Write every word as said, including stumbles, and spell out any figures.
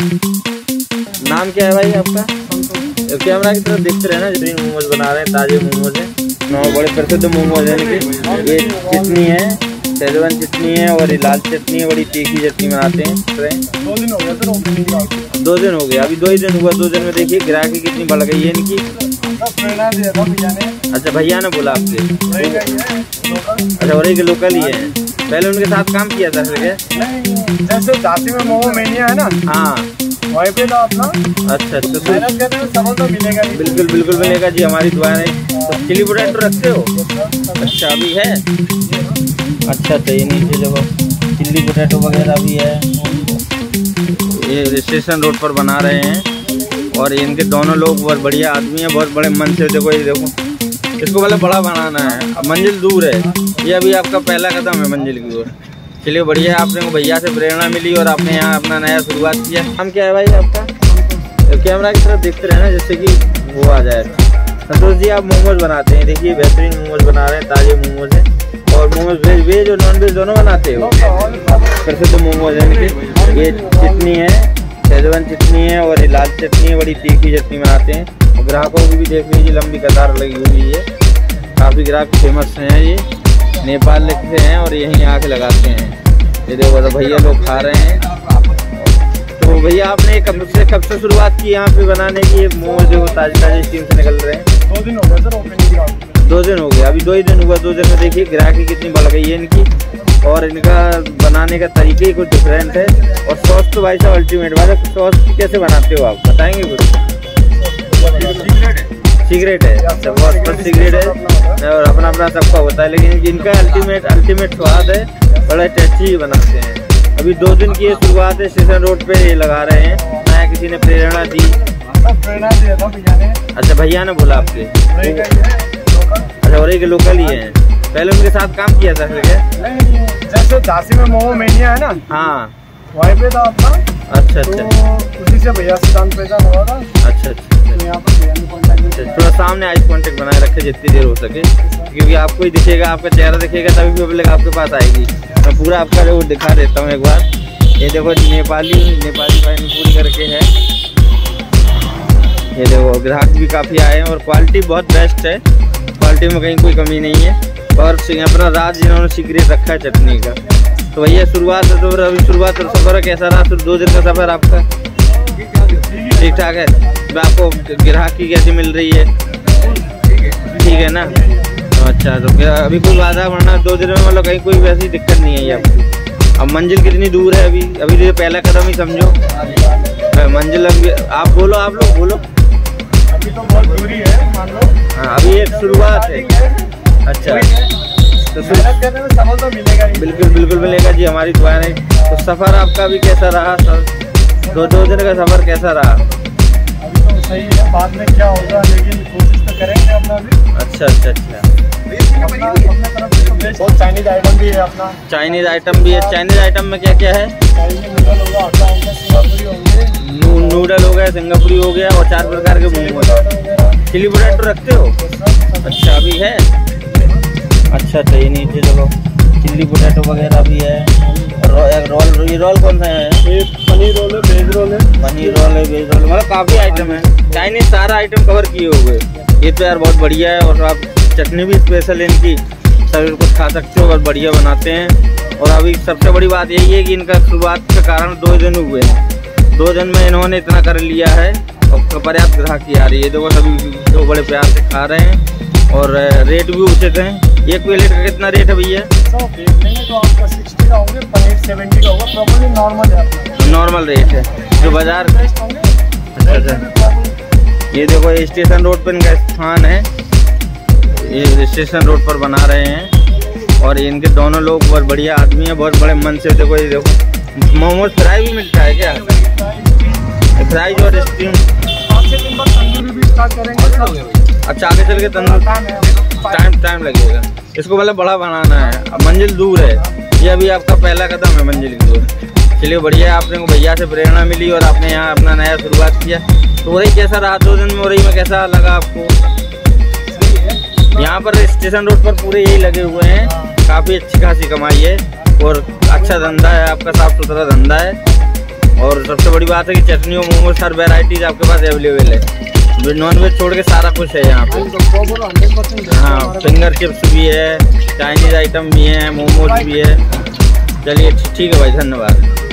नाम क्या है भाई आपका? कैमरा की तरफ देखते रहना। जो मोमोज बना रहे हैं ताजे मोमोज है, नौ बड़े प्रसिद्ध मोमोज है इनके। ये चटनी है, शेजवान चटनी है और ये लाल चटनी है, बड़ी तीखी चटनी बनाते हैं। दो दिन हो गया सर ओपनिंग का। दो दिन हो गया, अभी दो ही दिन हुआ। दो दिन में देखिए ग्राहकी कितनी बढ़ गई है इनकी। प्रेरणा दिया था भैया ने। अच्छा भैया ने बोला आपके? अच्छा वही के लोकल ही है। पहले उनके साथ काम किया था फिर? जैसे झांसी में मोमो मेनिया है ना, हाँ वहीं पे था अपना। अच्छा अच्छा, मेहनत करने में सफल तो मिलेगा। बिल्कुल बिल्कुल मिलेगा जी, हमारी दुआ है। तो चिली पोटैटो रखते हो? अच्छा अभी है। अच्छा तो ये नीचे देखो चिल्ली पोटैटो वगैरह भी है। ये स्टेशन रोड पर बना रहे हैं और इनके दोनों लोग बहुत बढ़िया आदमी हैं, बहुत बड़े मन से। देखो ये देखो, इसको पहले बड़ा बनाना है, अब मंजिल दूर है। ये अभी आपका पहला कदम है मंजिल की ओर। चलिए बढ़िया, आपने को भैया से प्रेरणा मिली और आपने यहाँ अपना नया शुरुआत किया। नाम क्या है भाई आपका? कैमरा की तरफ देखते रहना जिससे कि वो आ जाए। संतोष जी आप मोमोज बनाते हैं, देखिए बेहतरीन मोमोज बना रहे हैं, ताजे मोमोज हैं। और मोमोज वेज वेज और नॉन वेज दोनों बनाते हो? प्रसिद्ध मोमोज है इनके। ये चटनी है, शेजवान चटनी है और ये लाल चटनी है, बड़ी तीखी चटनी बनाते हैं। ग्राहकों की भी देख लीजिए लंबी कतार लगी हुई है। काफ़ी ग्राहक फेमस हैं, ये नेपाल लिखते हैं और यहीं आके लगाते हैं। ये देखो तो भैया लोग खा रहे हैं। तो भैया आपने कब से कब से शुरुआत की यहाँ पे बनाने की? ये मोमोज देखो ताजे ताजे स्टीम से निकल रहे हैं। दो दिन हो गए सर ओपनिंग। दो दिन हो गया, अभी दो ही दिन हुआ। दो दिन में देखिए ग्राहकी कितनी बढ़ गई है इनकी। और इनका बनाने का तरीके ही कुछ डिफरेंट है। और सॉस तो भाई साहब अल्टीमेट। भाई सॉस कैसे बनाते हो आप बताएंगे कुछ? सीक्रेट है, अच्छा बहुत सीक्रेट है और अपना अपना सबका होता है, लेकिन इनका अल्टीमेट अल्टीमेट स्वाद है, बड़ा टेस्टी बनाते हैं। अभी दो दिन की शुरुआत है, स्टेशन रोड पे ये लगा रहे हैं। नया किसी ने प्रेरणा दी? प्रेरणा दिया था भैया ने। अच्छा भैया ने बोला आपके? अच्छा वही के लोकल ही है। पहले उनके साथ काम किया था फिर? जैसे झांसी में मोमो मेनिया है ना, हाँ वहीं पे था अपना। अच्छा अच्छा, तो उसी से भैया से जान पहचान हुआ था। अच्छा अच्छा, यहाँ पर भैया ने कॉन्टैक्ट। थोड़ा सामने आइस कांटेक्ट बनाए रखे जितनी देर हो सके, क्योंकि आपको ही दिखेगा, आपका चेहरा दिखेगा तभी पब्लिक आपके पास आएगी। मैं पूरा आपका जो दिखा देता हूँ एक बार। ये देखो नेपाली नेपाली भाई ने पूरी करके है। ये देखो ग्राहक भी काफ़ी आए हैं और क्वालिटी बहुत बेस्ट है। क्वालिटी में कहीं कोई कमी नहीं है। और अपना राज जिन्होंने सीक्रेट रखा है चटनी का। तो भैया शुरुआत है, तो अभी शुरुआत और सफ़र कैसा रहा? सिर्फ दो दिन का सफ़र आपका ठीक ठाक है? तो आपको ग्राहकी कैसी मिल रही है? ठीक है ना? तो अच्छा, तो अभी कोई बाधा वरना दो दिन में मतलब कहीं कोई वैसी दिक्कत नहीं है आपको? अब मंजिल कितनी दूर है? अभी अभी तो पहला कदम ही समझो मंजिल। अभी आप बोलो, आप लोग बोलो। अभी तो बहुत दूरी है मान लो। हाँ अभी एक शुरुआत है। अच्छा तो मेहनत करने में सफल तो मिलेगा ही। बिल्कुल बिल्कुल मिलेगा जी, हमारी दुआ है। तो सफ़र आपका भी कैसा रहा सर? दो दो दिन का सफ़र कैसा रहा? अभी तो सही है, बाद में क्या होगा लेकिन कोशिश तो करेंगे अपना भी। अच्छा अच्छा अच्छा, अपने तरफ से तो बहुत चाइनीज आइटम भी है अपना। चाइनीज आइटम भी है। चाइनीज आइटम में क्या क्या है? नूडल होगा, सिंगापुरी होंगे, नूडल हो गया, सिंगापुरी हो गया और चार प्रकार के मोमोज। चिली पोटैटो रखते हो? अच्छा अभी है। अच्छा तो ये नीचे देखो चिल्ली पोटैटो वगैरह भी है। रोल, ये रोल कौन सा है? एक पनीर रोल है, वेज रोल है। पनीर रोल है, वेज रोल, मतलब काफ़ी आइटम है। चाइनीज सारा आइटम कवर किए हुए। ये तो यार बहुत बढ़िया है। और आप चटनी भी स्पेशल है इनकी, सभी कुछ खा सकते हो, बहुत बढ़िया बनाते हैं। और अभी सबसे बड़ी बात यही है कि इनका शुरुआत के कारण दो दिन हुए हैं। दो दिन में इन्होंने इतना कर लिया है और पर्याप्त ग्राहकी आ रही है। देखो सभी दो बड़े प्यार से खा रहे हैं और रेट भी उचित हैं। एक प्लेट का कितना रेट है भैया? तो आपका सिक्सटी का होंगे, पनीर सेवेंटी का होगा। प्रॉपर्ली नॉर्मल है, नॉर्मल रेट है जो बाजार। अच्छा अच्छा, ये देखो ये स्टेशन रोड पर इनका स्थान है। ये स्टेशन रोड पर बना रहे हैं और इनके दोनों लोग बहुत बढ़िया आदमी हैं, बहुत बड़े मन से। देखो ये देखो मोमोज फ्राई भी मिलता है क्या? फ्राई और स्टीम। तंदूरी भी स्टार्ट करेंगे। अच्छा आगे चल के तंदूर टाइम टाइम लगेगा इसको, मतलब बड़ा बनाना है। अब मंजिल दूर है, ये अभी आपका पहला कदम है मंजिल की ओर। चलिए बढ़िया, आपने को भैया से प्रेरणा मिली और आपने यहाँ अपना नया शुरुआत किया। तो वही कैसा रहा दो दिन में? वही में कैसा लगा आपको? यहाँ पर स्टेशन रोड पर पूरे यही लगे हुए हैं, काफ़ी अच्छी खासी कमाई है और अच्छा धंधा है आपका, साफ सुथरा धंधा है। और सबसे बड़ी बात है कि चटनी और मोमोज हर वेराइटीज आपके पास अवेलेबल है। नॉन वेज छोड़ के सारा कुछ है यहाँ पे। हाँ, फिंगर चिप्स भी है, चाइनीज आइटम भी है, मोमोज भी है। चलिए ठीक है भाई, धन्यवाद।